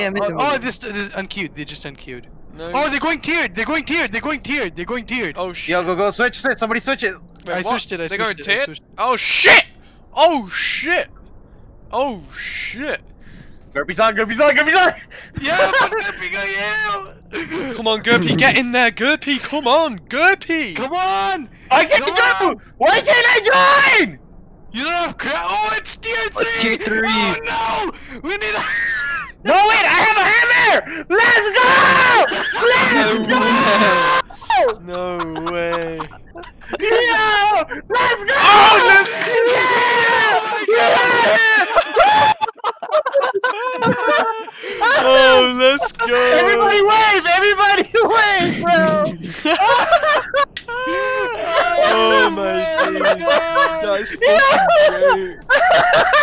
Oh, this is unqueued. They just unqueued. No. Oh, they're going tiered. They're going tiered. They're going tiered. They're going tiered. Oh shit. Yo, go switch. Somebody switch it. Wait, I switched it. They're going tiered? Oh shit! Oh shit! Oh shit! Gurpy's on. Yeah, but Gurpy got you. Come on, Gurpy, get in there, Gurpy! Come on, Gurpy! Come on. I can't go! Why can't I join? You don't have crap. Oh, it's tier 3. Tier 3. Oh no! We need a. No, wait, I have a hammer! Let's go! No way! Yo! Let's go! Oh, let's Oh, let's go! Everybody wave, bro! Oh my god! That's fucking great!